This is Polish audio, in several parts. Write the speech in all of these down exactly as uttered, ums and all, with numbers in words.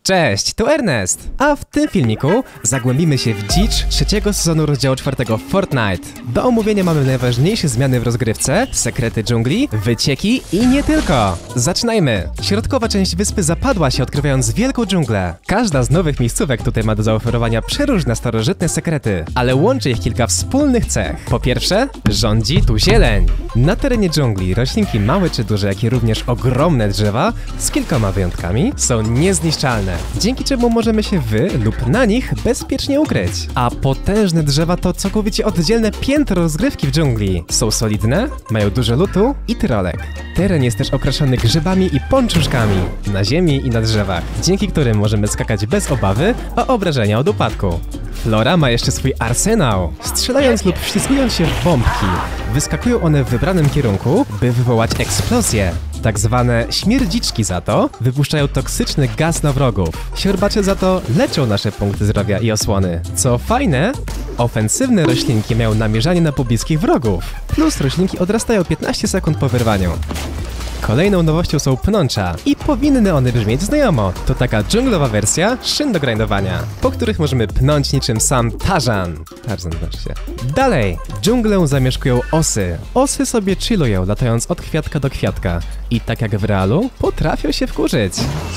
Cześć, tu Ernest! A w tym filmiku zagłębimy się w dzicz trzeciego sezonu rozdziału czwartego Fortnite. Do omówienia mamy najważniejsze zmiany w rozgrywce, sekrety dżungli, wycieki i nie tylko. Zaczynajmy! Środkowa część wyspy zapadła się, odkrywając wielką dżunglę. Każda z nowych miejscówek tutaj ma do zaoferowania przeróżne starożytne sekrety, ale łączy ich kilka wspólnych cech. Po pierwsze, rządzi tu zieleń. Na terenie dżungli roślinki małe czy duże, jak i również ogromne drzewa, z kilkoma wyjątkami, są niezniszczalne, dzięki czemu możemy się wy lub na nich bezpiecznie ukryć. A potężne drzewa to całkowicie oddzielne piętro rozgrywki w dżungli. Są solidne, mają dużo lutu i tyrolek. Teren jest też okraszony grzybami i pączuszkami na ziemi i na drzewach, dzięki którym możemy skakać bez obawy o obrażenia od upadku. Flora ma jeszcze swój arsenał. Strzelając lub wślizgując się w bombki, wyskakują one w wybranym kierunku, by wywołać eksplozję. Tak zwane śmierdziczki za to wypuszczają toksyczny gaz na wrogów. Siorbacze za to leczą nasze punkty zdrowia i osłony. Co fajne, ofensywne roślinki mają namierzanie na pobliskich wrogów. Plus roślinki odrastają piętnaście sekund po wyrwaniu. Kolejną nowością są pnącza i powinny one brzmieć znajomo. To taka dżunglowa wersja szyn do grindowania, po których możemy pnąć niczym sam Tarzan. Tarzan znaczy się. Dalej, dżunglę zamieszkują osy. Osy sobie chillują, latając od kwiatka do kwiatka. I tak jak w realu, potrafią się wkurzyć.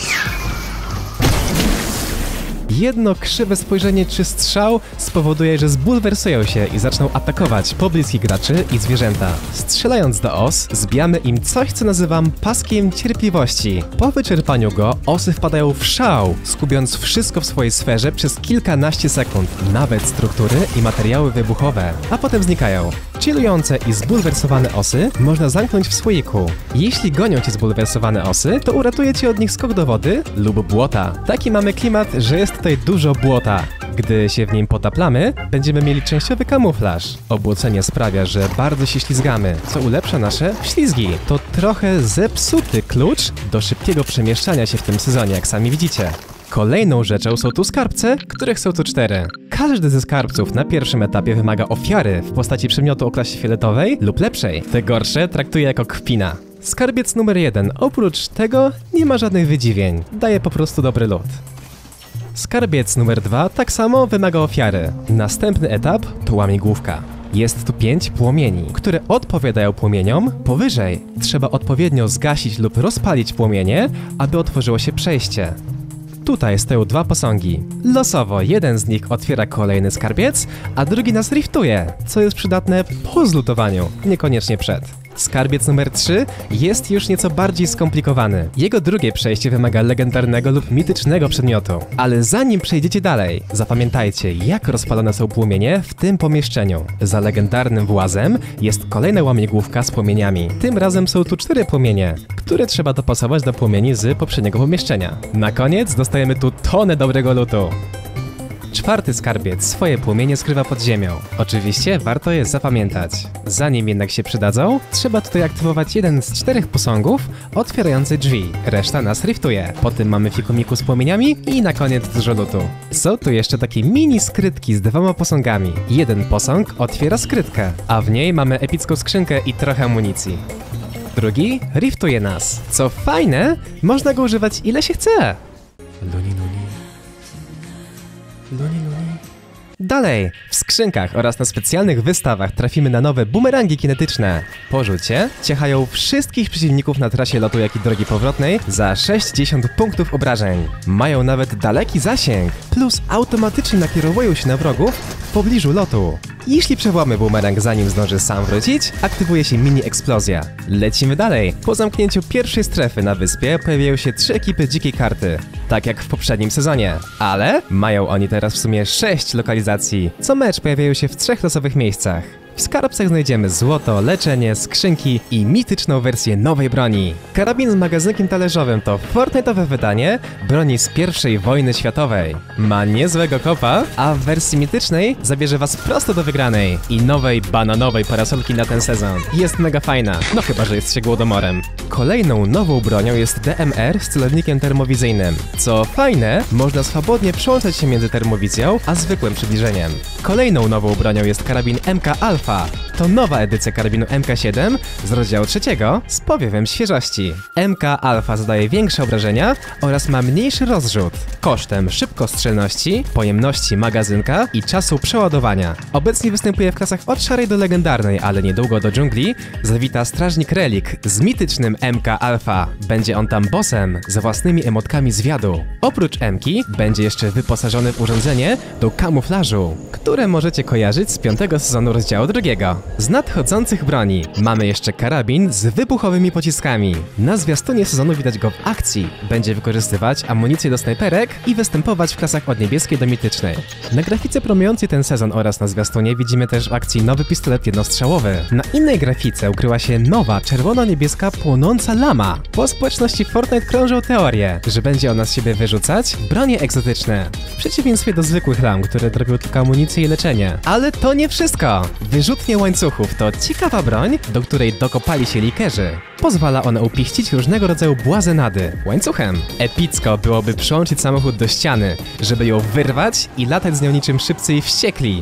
Jedno krzywe spojrzenie czy strzał spowoduje, że zbulwersują się i zaczną atakować pobliskich graczy i zwierzęta. Strzelając do os, zbijamy im coś, co nazywam paskiem cierpliwości. Po wyczerpaniu go, osy wpadają w szał, skubiąc wszystko w swojej sferze przez kilkanaście sekund, nawet struktury i materiały wybuchowe, a potem znikają. Chillujące i zbulwersowane osy można zamknąć w słoiku. Jeśli gonią cię zbulwersowane osy, to uratuje cię od nich skok do wody lub błota. Taki mamy klimat, że jest tutaj dużo błota. Gdy się w nim potaplamy, będziemy mieli częściowy kamuflaż. Obłocenie sprawia, że bardzo się ślizgamy, co ulepsza nasze ślizgi. To trochę zepsuty klucz do szybkiego przemieszczania się w tym sezonie, jak sami widzicie. Kolejną rzeczą są tu skarbce, których są tu cztery. Każdy ze skarbców na pierwszym etapie wymaga ofiary w postaci przedmiotu o klasie fioletowej lub lepszej. Te gorsze traktuję jako kpina. Skarbiec numer jeden, oprócz tego nie ma żadnych wydziwień, daje po prostu dobry lód. Skarbiec numer dwa tak samo wymaga ofiary. Następny etap to łamigłówka. Jest tu pięć płomieni, które odpowiadają płomieniom. Powyżej trzeba odpowiednio zgasić lub rozpalić płomienie, aby otworzyło się przejście. Tutaj stoją dwa posągi. Losowo jeden z nich otwiera kolejny skarbiec, a drugi nas riftuje, co jest przydatne po zlutowaniu, niekoniecznie przed. Skarbiec numer trzy jest już nieco bardziej skomplikowany. Jego drugie przejście wymaga legendarnego lub mitycznego przedmiotu. Ale zanim przejdziecie dalej, zapamiętajcie, jak rozpalone są płomienie w tym pomieszczeniu. Za legendarnym włazem jest kolejna łamigłówka z płomieniami. Tym razem są tu cztery płomienie, które trzeba dopasować do płomieni z poprzedniego pomieszczenia. Na koniec dostajemy tu tonę dobrego lootu. Czwarty skarbiec swoje płomienie skrywa pod ziemią. Oczywiście warto je zapamiętać. Zanim jednak się przydadzą, trzeba tutaj aktywować jeden z czterech posągów otwierający drzwi. Reszta nas riftuje. Potem mamy fikumiku z płomieniami i na koniec dużo lootu. Są tu jeszcze takie mini skrytki z dwoma posągami. Jeden posąg otwiera skrytkę, a w niej mamy epicką skrzynkę i trochę amunicji. Drugi riftuje nas. Co fajne, można go używać ile się chce. Luni, luni. Luni, luni. Dalej, w skrzynkach oraz na specjalnych wystawach trafimy na nowe bumerangi kinetyczne. Po rzucie ciechają wszystkich przeciwników na trasie lotu, jak i drogi powrotnej za sześćdziesiąt punktów obrażeń. Mają nawet daleki zasięg, plus automatycznie nakierowują się na wrogów w pobliżu lotu. Jeśli przywołamy bumerang zanim zdąży sam wrócić, aktywuje się mini eksplozja. Lecimy dalej. Po zamknięciu pierwszej strefy na wyspie pojawiają się trzy ekipy dzikiej karty, tak jak w poprzednim sezonie. Ale mają oni teraz w sumie sześć lokalizacji. Co mecz pojawiają się w trzech losowych miejscach. W skarbcach znajdziemy złoto, leczenie, skrzynki i mityczną wersję nowej broni. Karabin z magazynkiem talerzowym to Fortnite'owe wydanie broni z pierwszej wojny światowej. Ma niezłego kopa, a w wersji mitycznej zabierze was prosto do wygranej i nowej bananowej parasolki na ten sezon. Jest mega fajna, no chyba że jest się głodomorem. Kolejną nową bronią jest D M R z celownikiem termowizyjnym. Co fajne, można swobodnie przełączać się między termowizją a zwykłym przybliżeniem. Kolejną nową bronią jest karabin M K Alpha Alpha. To nowa edycja karabinu M K siedem z rozdziału trzeciego z powiewem świeżości. M K Alpha zadaje większe obrażenia oraz ma mniejszy rozrzut kosztem szybkostrzelności, pojemności magazynka i czasu przeładowania. Obecnie występuje w klasach od szarej do legendarnej, ale niedługo do dżungli zawita strażnik Relik z mitycznym M K Alpha. Będzie on tam bossem ze własnymi emotkami zwiadu. Oprócz M-ki będzie jeszcze wyposażony w urządzenie do kamuflażu, które możecie kojarzyć z piątego sezonu rozdziału drugiego. Z nadchodzących broni mamy jeszcze karabin z wybuchowymi pociskami. Na zwiastunie sezonu widać go w akcji. Będzie wykorzystywać amunicję do snajperek i występować w klasach od niebieskiej do mitycznej. Na grafice promującej ten sezon oraz na zwiastunie widzimy też w akcji nowy pistolet jednostrzałowy. Na innej grafice ukryła się nowa czerwono-niebieska płonąca lama. Po społeczności Fortnite krążą teorie, że będzie ona z siebie wyrzucać bronie egzotyczne. W przeciwieństwie do zwykłych lam, które drobią tylko amunicję i leczenie. Ale to nie wszystko! Wyrzutnie łańcuchów to ciekawa broń, do której dokopali się likerzy. Pozwala ona upiścić różnego rodzaju błazenady łańcuchem. Epicko byłoby przyłączyć samochód do ściany, żeby ją wyrwać i latać z nią niczym szybcy i wściekli.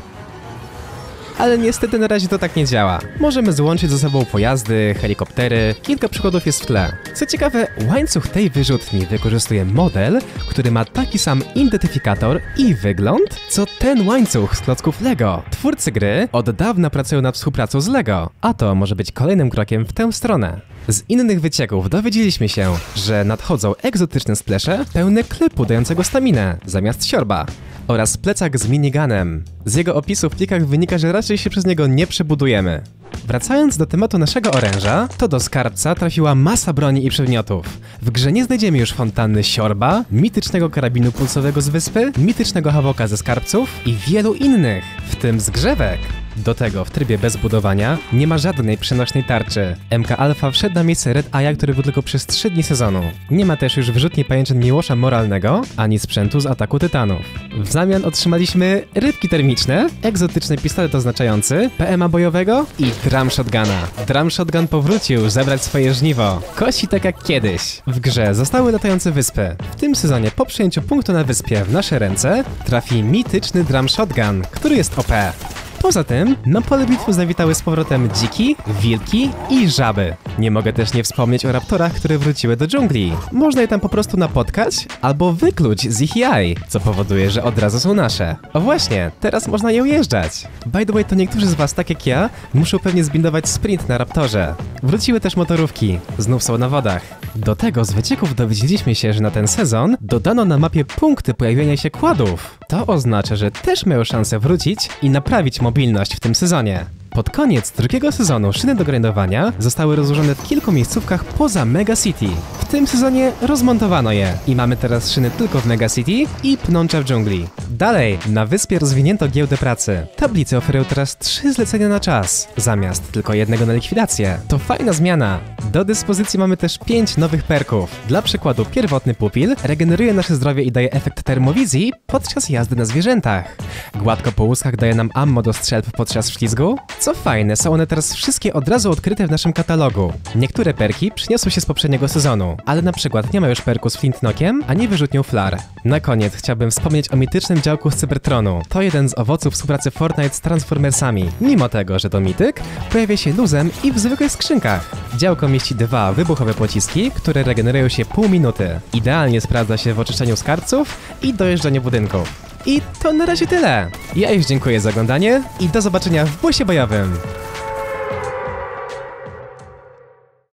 Ale niestety na razie to tak nie działa. Możemy złączyć ze sobą pojazdy, helikoptery, kilka przykładów jest w tle. Co ciekawe, łańcuch tej wyrzutni wykorzystuje model, który ma taki sam identyfikator i wygląd, co ten łańcuch z klocków Lego. Twórcy gry od dawna pracują nad współpracą z Lego, a to może być kolejnym krokiem w tę stronę. Z innych wycieków dowiedzieliśmy się, że nadchodzą egzotyczne splesze pełne klipu dającego staminę zamiast siorba oraz plecak z miniganem. Z jego opisu w plikach wynika, że raczej się przez niego nie przebudujemy. Wracając do tematu naszego oręża, to do skarbca trafiła masa broni i przedmiotów. W grze nie znajdziemy już fontanny siorba, mitycznego karabinu pulsowego z wyspy, mitycznego hawoka ze skarbców i wielu innych, w tym zgrzewek. Do tego w trybie bez budowania nie ma żadnej przenośnej tarczy. M K Alpha wszedł na miejsce Red Eye'a, który był tylko przez trzy dni sezonu. Nie ma też już wyrzutni pajęczyn Miłosza Moralnego, ani sprzętu z ataku tytanów. W zamian otrzymaliśmy rybki termiczne, egzotyczny pistolet oznaczający, P M A bojowego i drum shotguna. Drum shotgun powrócił zebrać swoje żniwo. Kosi tak jak kiedyś. W grze zostały latające wyspy. W tym sezonie po przyjęciu punktu na wyspie w nasze ręce trafi mityczny drum shotgun, który jest O P. Poza tym, na pole bitwy zawitały z powrotem dziki, wilki i żaby. Nie mogę też nie wspomnieć o raptorach, które wróciły do dżungli. Można je tam po prostu napotkać albo wykluć z ich jaj, co powoduje, że od razu są nasze. O właśnie, teraz można je ujeżdżać. By the way, to niektórzy z was, tak jak ja, muszą pewnie zbindować sprint na raptorze. Wróciły też motorówki, znów są na wodach. Do tego z wycieków dowiedzieliśmy się, że na ten sezon dodano na mapie punkty pojawienia się kładów. To oznacza, że też mają szansę wrócić i naprawić mobilność w tym sezonie. Pod koniec drugiego sezonu szyny do grindowania zostały rozłożone w kilku miejscówkach poza Mega City. W tym sezonie rozmontowano je i mamy teraz szyny tylko w Mega City i pnącza w dżungli. Dalej, na wyspie rozwinięto giełdę pracy. Tablice oferują teraz trzy zlecenia na czas, zamiast tylko jednego na likwidację. To fajna zmiana. Do dyspozycji mamy też pięć nowych perków. Dla przykładu pierwotny pupil regeneruje nasze zdrowie i daje efekt termowizji podczas jazdy na zwierzętach. Gładko po łuskach daje nam ammo do strzelb podczas ślizgu. Co fajne, są one teraz wszystkie od razu odkryte w naszym katalogu. Niektóre perki przyniosły się z poprzedniego sezonu, ale na przykład nie ma już perku z Flintknockiem, ani wyrzutnią Flar. Na koniec chciałbym wspomnieć o mitycznym działku z Cybertronu. To jeden z owoców współpracy Fortnite z Transformersami. Mimo tego, że to mityk, pojawia się luzem i w zwykłych skrzynkach. Działko mieści dwa wybuchowe pociski, które regenerują się pół minuty. Idealnie sprawdza się w oczyszczaniu skarbców i dojeżdżaniu budynków. I to na razie tyle. Ja już dziękuję za oglądanie i do zobaczenia w busie bojowym.